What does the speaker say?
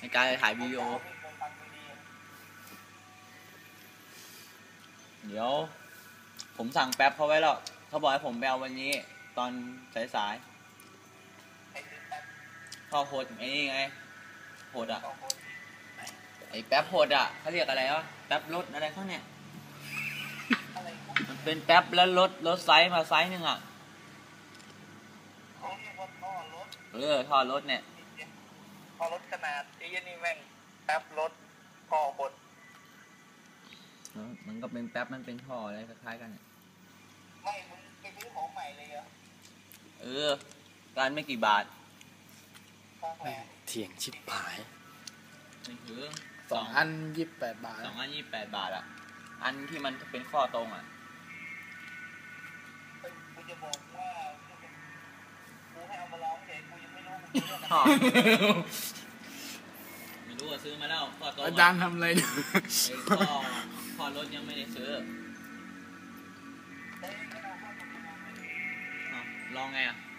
ในการถ่ายวิดีโอเดี๋ยวผมสั่งแป๊บเขาไว้แล้วเขาบอกให้ผมไปเอาวันนี้ตอนสายๆข้อโหดไอ้นี่ไงโหดอ่ะไอ้แป๊บโหดอ่ะเขาเรียกอะไรวะแป๊บรถอะไรเขาเนี่ยมันเป็นแป๊บแล้วรถไซส์มาไซส์หนึ่งอ่ะท่อรถเนี่ยท่อรถขนาดไอ้นี่แม่งแป๊บรถท่อบดมันก็เป็นแป๊บมันเป็นท่ออะไรคล้ายๆกันไม่มึงไปซื้อของใหม่เลยเหรอการไม่กี่บาทเถียงชิบหายนี่คือ 2 อัน28 บาท 2 อัน28 บาทอ่ะอันที่มันเป็นข้อตรงอ่ะกูจะบอกว่ากูให้เอามาลองเฉยกูยังไม่รู้ไม่รู้ว่าซื้อมาแล้วข้อตรงอาจารย์ทำอะไรเนี่ยข้อรถยังไม่ได้ซื้อลองไงอ่ะ